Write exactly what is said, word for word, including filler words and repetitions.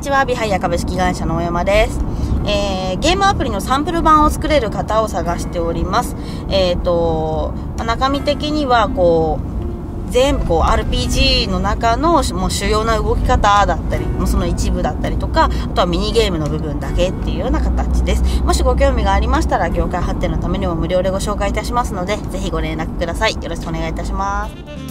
ちは。ビハイヤ株式会社の大山です。えー、ゲームアプリのサンプル版を作れる方を探しております。えっと、中身的には、こう、全部こう アールピージー の中のもう主要な動き方だったり、もうその一部だったりとか、あとはミニゲームの部分だけっていうような形です。もしご興味がありましたら、業界発展のためにも無料でご紹介いたしますので、ぜひご連絡ください。よろしくお願いいたします。